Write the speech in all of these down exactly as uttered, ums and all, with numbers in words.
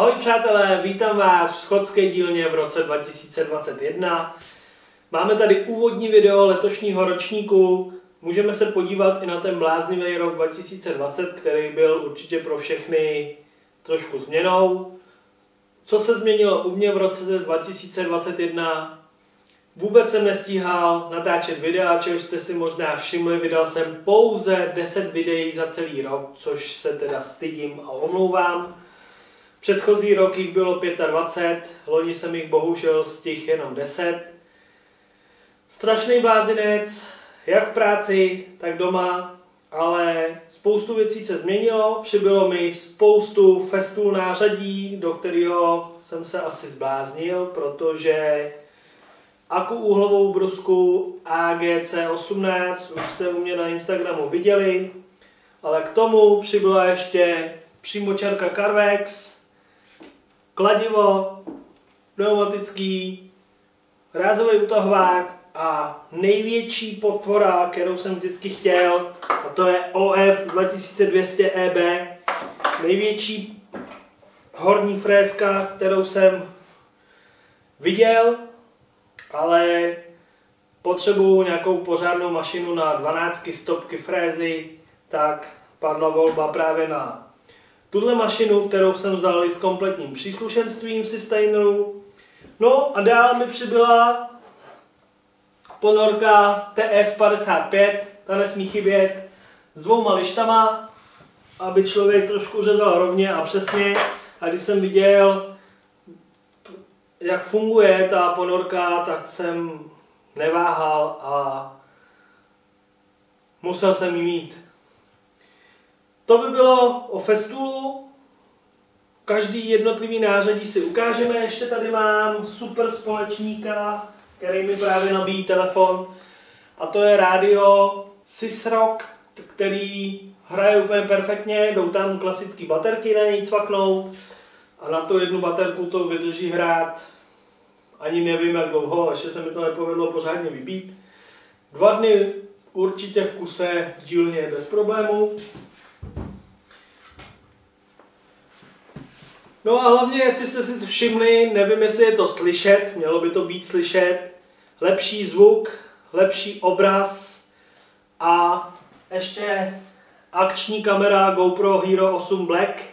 Ahoj přátelé, vítám vás v schodské dílně v roce dva tisíce dvacet jedna. Máme tady úvodní video letošního ročníku. Můžeme se podívat i na ten bláznivý rok dva tisíce dvacet, který byl určitě pro všechny trošku změnou. Co se změnilo u mě v roce dva tisíce dvacet jedna? Vůbec jsem nestíhal natáčet videa, čehož jste si možná všimli, vydal jsem pouze deset videí za celý rok, což se teda stydím a omlouvám. Předchozí rok jich bylo dvacet pět, loni jsem jich bohužel stihl jenom deset. Strašný blázinec, jak v práci, tak doma, ale spoustu věcí se změnilo, přibylo mi spoustu festů nářadí, do kterého jsem se asi zbláznil, protože akuúhlovou brusku A G C osmnáct už jste u mě na Instagramu viděli, ale k tomu přibyla ještě přímočarka Carvex, kladivo, pneumatický, rázový utahovák a největší potvora, kterou jsem vždycky chtěl, a to je O F dva tisíce dvě stě E B, největší horní frézka, kterou jsem viděl, ale potřebuju nějakou pořádnou mašinu na dvanáct stopky frézy, tak padla volba právě na tuhle mašinu, kterou jsem vzal s kompletním příslušenstvím Sistaineru. No a dál mi přibyla ponorka T S padesát pět, ta nesmí chybět, s dvouma lištama, aby člověk trošku řezal rovně a přesně. A když jsem viděl, jak funguje ta ponorka, tak jsem neváhal a musel jsem ji mít. To by bylo o Festoolu. Každý jednotlivý nářadí si ukážeme. Ještě tady mám super společníka, který mi právě nabíjí telefon. A to je rádio Sysrock, který hraje úplně perfektně. Jdou tam klasické baterky na něj cvaknout. A na tu jednu baterku to vydrží hrát. Ani nevím jak dlouho, ještě se mi to nepovedlo pořádně vybít. Dva dny určitě v kuse v dílně bez problému. No a hlavně, jestli jste si všimli, nevím, jestli je to slyšet, mělo by to být slyšet, lepší zvuk, lepší obraz a ještě akční kamera GoPro Hero osm Black,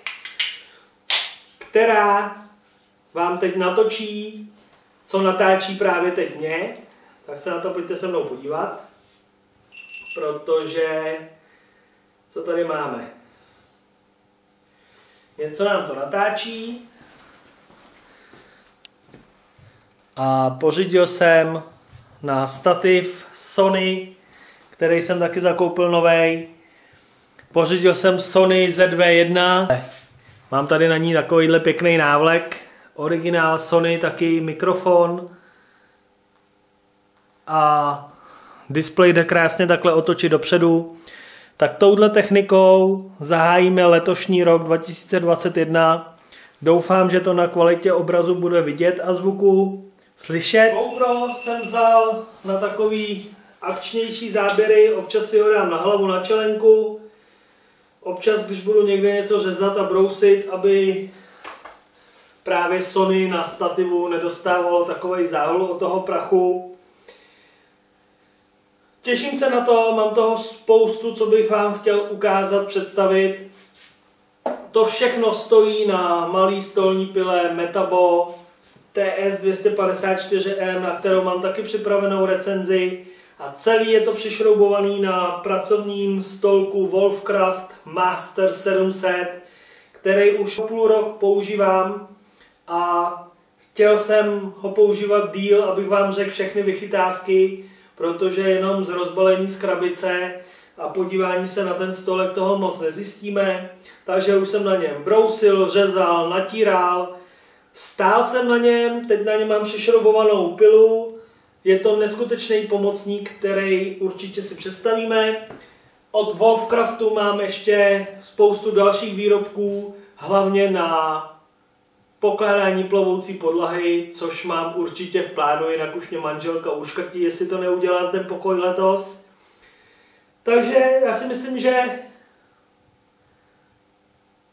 která vám teď natočí, co natáčí právě teď mě. Tak se na to pojďte se mnou podívat, protože co tady máme? Něco nám to natáčí. A pořídil jsem na stativ Sony, který jsem taky zakoupil novej. Pořídil jsem Sony Z V jedna. Mám tady na ní takovýhle pěkný návlek. Originál Sony, taky mikrofon. A displej jde krásně takhle otočit dopředu. Tak touhle technikou zahájíme letošní rok dva tisíce dvacet jedna. Doufám, že to na kvalitě obrazu bude vidět a zvuku slyšet. GoPro jsem vzal na takový akčnější záběry, občas si ho dám na hlavu, na čelenku. Občas, když budu někde něco řezat a brousit, aby právě Sony na stativu nedostávalo takovej záhul od toho prachu. Těším se na to, mám toho spoustu, co bych vám chtěl ukázat, představit. To všechno stojí na malý stolní pile Metabo T S dvě stě padesát čtyři M, na kterou mám taky připravenou recenzi. A celý je to přišroubovaný na pracovním stolku Wolfcraft Master sedm set, který už půl rok používám a chtěl jsem ho používat díl, abych vám řekl všechny vychytávky, protože jenom z rozbalení z krabice a podívání se na ten stolek toho moc nezjistíme. Takže už jsem na něm brousil, řezal, natíral, stál jsem na něm, teď na něm mám přišroubovanou pilu. Je to neskutečný pomocník, který určitě si představíme. Od Wolfcraftu mám ještě spoustu dalších výrobků, hlavně na pokládání plovoucí podlahy, což mám určitě v plánu, jinak už mě manželka uškrtí, jestli to neudělám ten pokoj letos. Takže já si myslím, že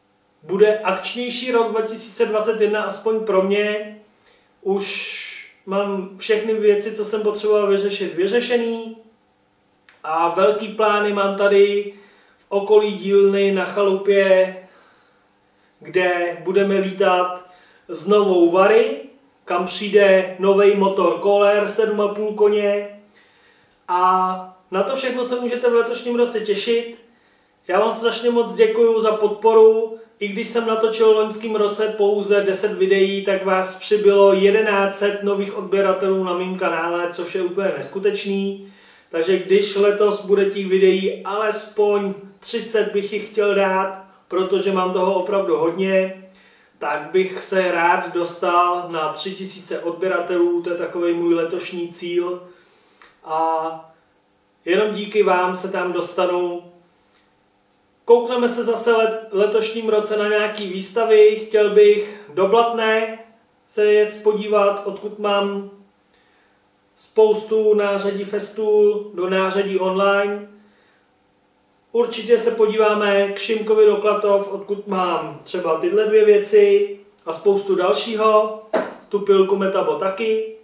bude akčnější rok dva tisíce dvacet jedna, aspoň pro mě. Už mám všechny věci, co jsem potřeboval vyřešit, vyřešený. A velký plány mám tady v okolí dílny na chalupě, kde budeme lítat s novou Vary, kam přijde nový motor Kohler sedm a půl koně. A na to všechno se můžete v letošním roce těšit. Já vám strašně moc děkuju za podporu. I když jsem natočil v loňském roce pouze deset videí, tak vás přibylo jedenáct set nových odběratelů na mém kanále, což je úplně neskutečný. Takže když letos bude těch videí alespoň třicet, bych jich chtěl dát, protože mám toho opravdu hodně, tak bych se rád dostal na tři tisíce odběratelů, to je takový můj letošní cíl. A jenom díky vám se tam dostanu. Koukneme se zase let, letošním roce na nějaký výstavy. Chtěl bych do Blatné se jet podívat, odkud mám spoustu nářadí festů do nářadí online. Určitě se podíváme k Šimkovi do Klatov, odkud mám třeba tyhle dvě věci a spoustu dalšího. Tu pilku Metabo taky.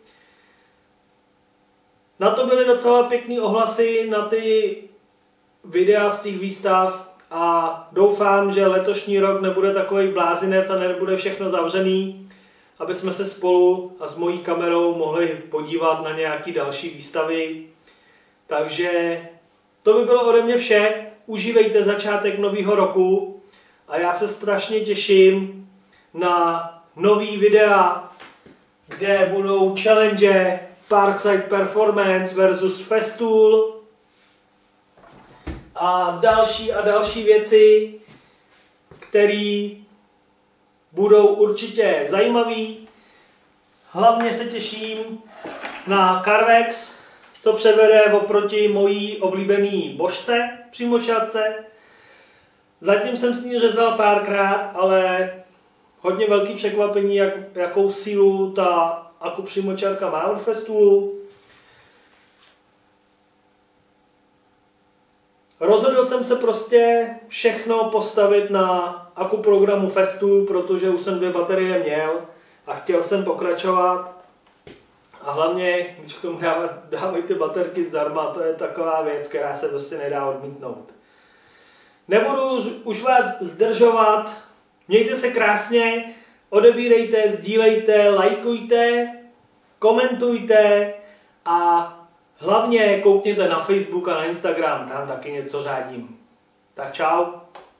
Na to byly docela pěkný ohlasy na ty videa z těch výstav a doufám, že letošní rok nebude takový blázinec a nebude všechno zavřený, aby jsme se spolu a s mojí kamerou mohli podívat na nějaké další výstavy. Takže to by bylo ode mě vše. Užívejte začátek nového roku a já se strašně těším na nový videa, kde budou challenge Parkside Performance versus Festool a další a další věci, které budou určitě zajímavé. Hlavně se těším na Carvex, co převede oproti mojí oblíbený božce přímočarce. Zatím jsem s ní řezal párkrát, ale hodně velký překvapení, jak, jakou sílu ta aku přímočarka má od Festoolu. Rozhodl jsem se prostě všechno postavit na aku programu Festool, protože už jsem dvě baterie měl a chtěl jsem pokračovat. A hlavně, když k tomu dávají ty baterky zdarma, to je taková věc, která se prostě nedá odmítnout. Nebudu už vás zdržovat, mějte se krásně, odebírejte, sdílejte, lajkujte, komentujte a hlavně koukněte na Facebook a na Instagram, tam taky něco řádím. Tak čau.